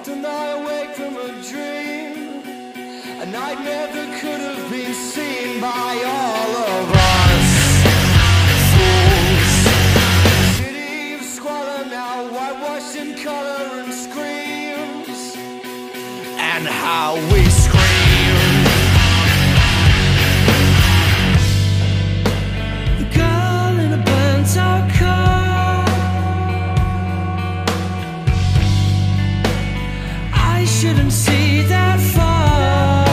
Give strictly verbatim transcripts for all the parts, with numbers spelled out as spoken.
Often I awake from a dream, a nightmare that could have been seen by all of us fools. City of squalor now whitewashed in color and screams, and how we scream. The girl in a burnt out car, I shouldn't see that far.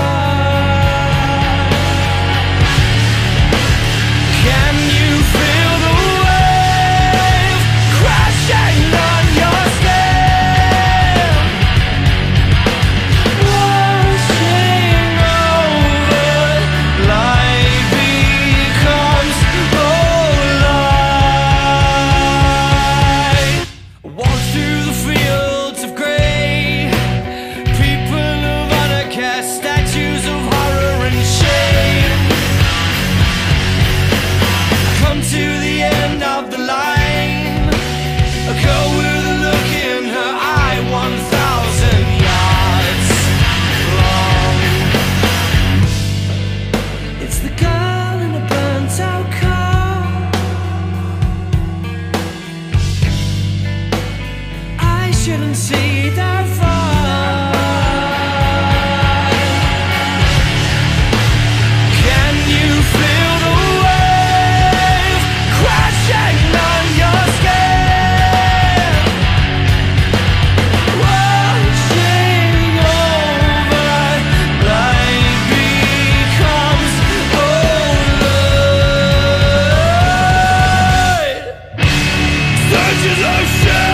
Can you feel the wave crashing on your skin, washing over life becomes whole light. Walk through the fields of grey, statues of horror and shame. Come to the end of the line, a girl with a look in her eye, one thousand yards long. It's the girl in a burnt out car, I shouldn't see that far. Of shame.